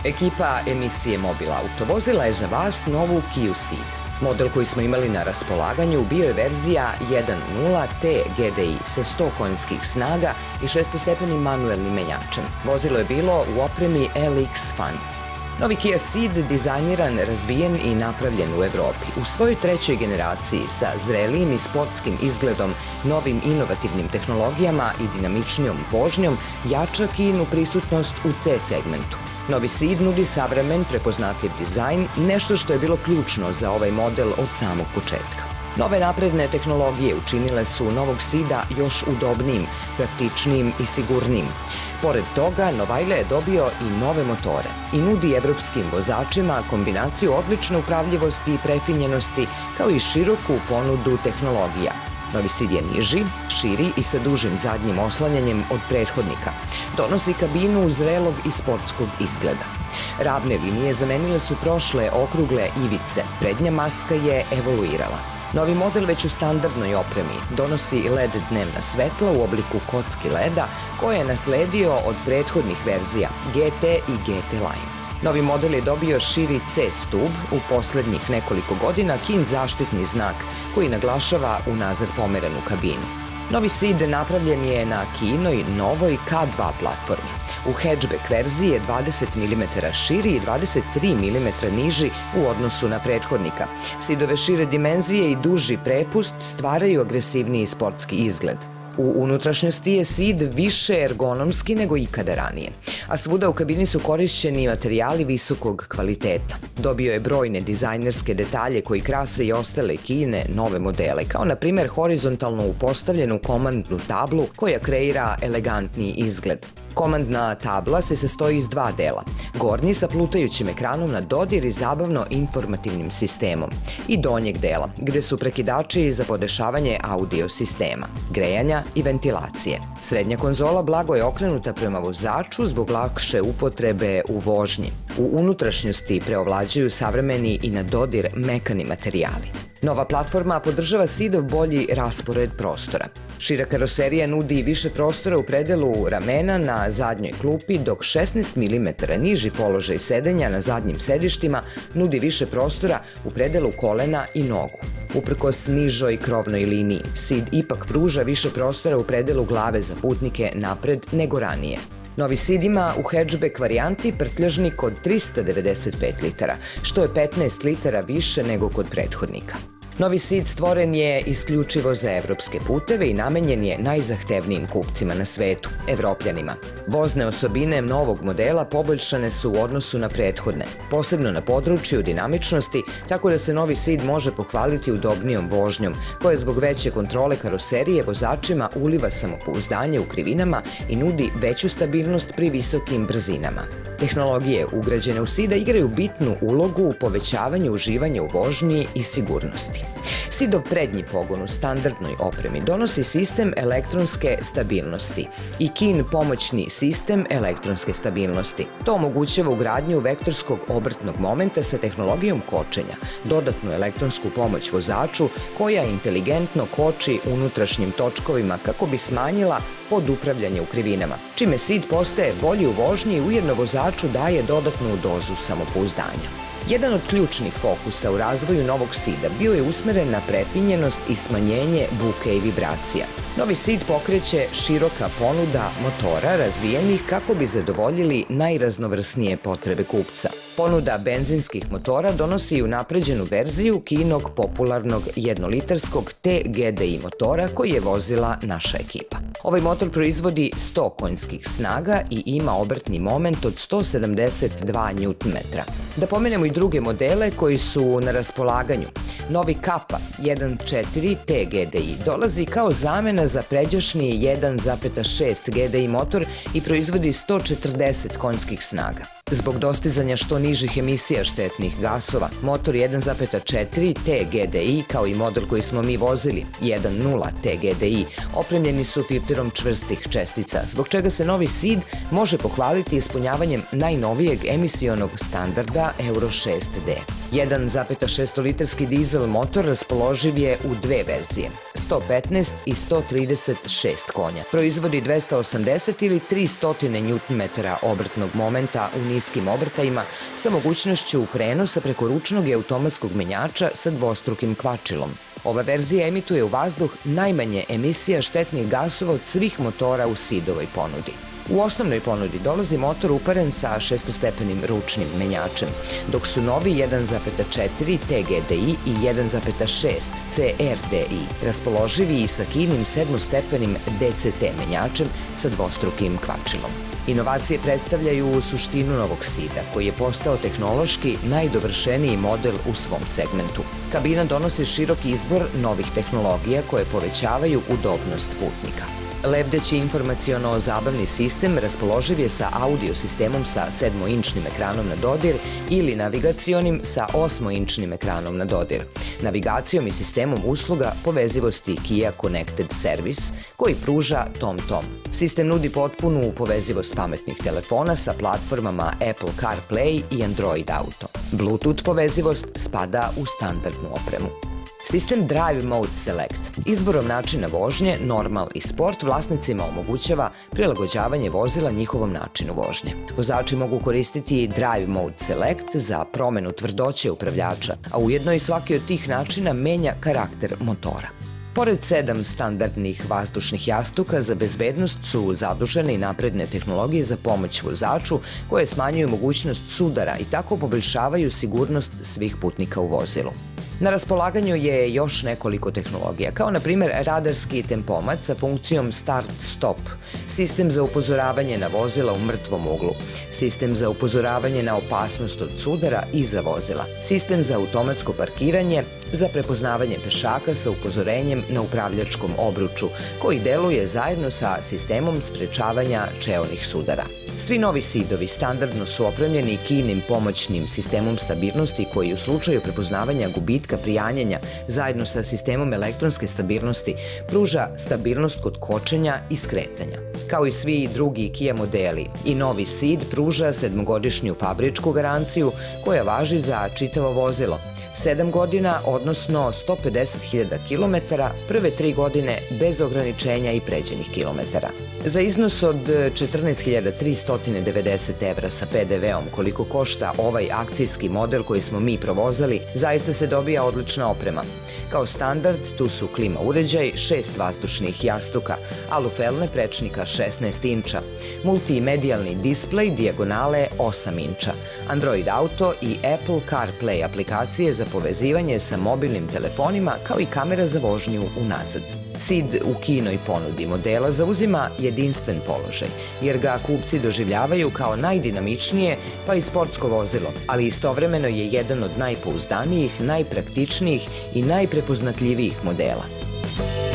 Ekipa emisije Mobil Auto vozila je za vas novu Kia Ceed. Model koji smo imali na raspolaganju bio je verzija 1.0 T GDI sa 100 konjskih snaga i 6-stepenim manuelnim menjačem. Vozilo je bilo u opremi LX Fun. Novi Kia Ceed dizajniran, razvijen i napravljen u Evropi. U svojoj trećoj generaciji sa zrelijim i sportskim izgledom, novim inovativnim tehnologijama i dinamičnijom vožnjom jača Kiinu prisutnost u C segmentu. Novi Ceed nudi savremen, prepoznatljiv dizajn, nešto što je bilo ključno za ovaj model od samog početka. Nove napredne tehnologije učinile su novog Ceeda još udobnijim, praktičnijim i sigurnijim. Pored toga, Novajle je dobio i nove motore i nudi evropskim vozačima kombinaciju odlične upravljivosti i prefinjenosti, kao i široku ponudu tehnologija. Novi Ceed je niži, širi i sa dužim zadnjim oslanjanjem od prethodnika. Donosi kabinu zrelog i sportskog izgleda. Ravne linije zamenile su prošle okrugle ivice, prednja maska je evoluirala. Novi model već u standardnoj opremi donosi LED dnevna svetla u obliku kocki leda koje je nasledio od prethodnih verzija GT i GT Line. Novi model je dobio širi C stub, u poslednjih nekoliko godina Kiin zaštitni znak koji naglašava unazad pomerenu kabinu. Novi Ceed napravljen je na Kiinoj novoj K2 platformi. U hatchback verziji je 20 mm širi i 23 mm niži u odnosu na prethodnika. Ceedove šire dimenzije i duži prepust stvaraju agresivniji sportski izgled. U unutrašnjosti je Ceed više ergonomski nego ikada ranije, a svuda u kabini su korišćeni materijali visokog kvaliteta. Dobio je brojne dizajnerske detalje koji krase i ostale Kiine nove modele, kao na primjer horizontalno upostavljenu komandnu tablu koja kreira elegantniji izgled. Komandna tabla se sastoji iz dva dela, gornji sa plutajućim ekranom na dodir i zabavno informativnim sistemom i donjeg dela, gde su prekidači za podešavanje audio sistema, grejanja i ventilacije. Srednja konzola blago je okrenuta prema vozaču zbog lakše upotrebe u vožnji. U unutrašnjosti preovlađuju savremeni i na dodir mekani materijali. Nova platforma podržava Ceedov bolji raspored prostora. Šira karoserija nudi više prostora u predelu ramena na zadnjoj klupi, dok 16 mm niži položaj sedenja na zadnjim sedištima nudi više prostora u predelu kolena i nogu. Uprkos nižoj krovnoj liniji, Ceed ipak pruža više prostora u predelu glave za putnike napred nego ranije. Novi Ceed ima u hatchback varijanti prtljažnik od 395 litara, što je 15 litara više nego kod prethodnika. Novi Ceed stvoren je isključivo za evropske puteve i namenjen je najzahtevnijim kupcima na svetu, Evropljanima. Vozne osobine novog modela poboljšane su u odnosu na prethodne, posebno na području dinamičnosti, tako da se novi Ceed može pohvaliti udobnijom vožnjom, koja zbog veće kontrole karoserije vozačima uliva samopouzdanje u krivinama i nudi veću stabilnost pri visokim brzinama. Tehnologije ugrađene u Ceeda igraju bitnu ulogu u povećavanju uživanja u vožnji i sigurnosti. Ceedov prednji pogon u standardnoj opremi donosi sistem elektronske stabilnosti i Kiin pomoćni sistem elektronske stabilnosti. To omogućava ugradnju vektorskog obrtnog momenta sa tehnologijom kočenja, dodatnu elektronsku pomoć vozaču koja inteligentno koči unutrašnjim točkovima kako bi smanjila podupravljanje u krivinama, čime Ceed postaje bolji u vožnji i ujedno vozaču daje dodatnu dozu samopouzdanja. Jedan od ključnih fokusa u razvoju novog Ceeda bio je usmeren na prefinjenost i smanjenje buke i vibracija. Novi Ceed pokreće široka ponuda motora razvijenih kako bi zadovoljili najraznovrsnije potrebe kupca. Ponuda benzinskih motora donosi i unapređenu verziju Kiinog popularnog jednolitarskog T GDI motora koji je vozila naša ekipa. Ovaj motor proizvodi 100 konjskih snaga i ima obrtni moment od 172 Nm. Da pomenemo i druge modele koji su na raspolaganju. Novi Kappa 1.4 T GDI dolazi kao zamena za pređašnji 1.6 GDI motor i proizvodi 140 konjskih snaga. Zbog dostizanja što nižih emisija štetnih gasova, motor 1.4 T GDI, kao i model koji smo mi vozili, 1.0 T GDI, opremljeni su filterom čvrstih čestica, zbog čega se novi Ceed može pohvaliti ispunjavanjem najnovijeg emisionog standarda Euro 6D. 1.6 litarski dizel motor raspoloživ je u dve verzije, 115 i 136 konja. Proizvodi 280 ili 300 Nm obrtnog momenta u niskim obrtajima sa mogućnošću prenosa preko ručnog i automatskog menjača sa dvostrukim kvačilom. Ova verzija emituje u vazduh najmanje emisija štetnih gasova od svih motora u SEED-ovoj ponudi. U osnovnoj ponudi dolazi motor uparen sa šestostepenim ručnim menjačem, dok su novi 1,4 TGDI i 1,6 CRDI raspoloživi i sa kinim sedmostepenim DCT menjačem sa dvostrukim kvačilom. Inovacije predstavljaju suštinu novog SEED-a, koji je postao tehnološki najdovršeniji model u svom segmentu. Kabina donosi široki izbor novih tehnologija koje povećavaju udobnost putnika. Lebdeći informaciono-zabavni sistem raspoloživ je sa audio sistemom sa 7-inčnim ekranom na dodir ili navigacionim sa 8-inčnim ekranom na dodir, navigacijom i sistemom usluga povezivosti Kia Connected Service koji pruža TomTom. Sistem nudi potpunu povezivost pametnih telefona sa platformama Apple CarPlay i Android Auto. Bluetooth povezivost spada u standardnu opremu. Sistem Drive Mode Select izborom načina vožnje, normal i sport vlasnicima omogućava prilagođavanje vozila njihovom načinu vožnje. Vozači mogu koristiti Drive Mode Select za promenu tvrdoće upravljača, a ujedno i svaki od tih načina menja karakter motora. Pored 7 standardnih vazdušnih jastuka za bezbednost su zadužene i napredne tehnologije za pomoć vozaču koje smanjuju mogućnost sudara i tako poboljšavaju sigurnost svih putnika u vozilu. Na raspolaganju je još nekoliko tehnologija, kao na primjer radarski tempomat sa funkcijom Start-Stop, sistem za upozoravanje na vozila u mrtvom uglu, sistem za upozoravanje na opasnost od sudara iza vozila, sistem za automatsko parkiranje, za prepoznavanje pešaka sa upozorenjem na upravljačkom obruču, koji deluje zajedno sa sistemom sprečavanja čeonih sudara. Svi novi SEED-ovi standardno su opremljeni Kiinim pomoćnim sistemom stabilnosti koji u slučaju prepoznavanja gubitka prijanjanja zajedno sa sistemom elektronske stabilnosti pruža stabilnost kod kočenja i skretanja. Kao i svi drugi Kia modeli, i novi SEED pruža 7-godišnju fabričku garanciju koja važi za čitavo vozilo, 7 godina, odnosno 150.000 km, prve 3 godine bez ograničenja i pređenih kilometara. Za iznos od 14.390 € sa PDV-om koliko košta ovaj akcijski model koji smo mi provozali, zaista se dobija odlična oprema. Kao standard tu su klima uređaj, 6 vazdušnih jastuka, alufelne prečnika 16 inča, multimedijalni displej dijagonale 8 inča, Android Auto i Apple CarPlay aplikacije za povezivanje sa mobilnim telefonima kao i kamera za vožnju unazad. SEED u Kiinoj ponudi modela zauzima jedinstven položaj, jer ga kupci doživljavaju kao najdinamičnije pa i sportsko vozilo, ali istovremeno je jedan od najpouzdanijih, najpraktičnijih i najprepoznatljivijih modela.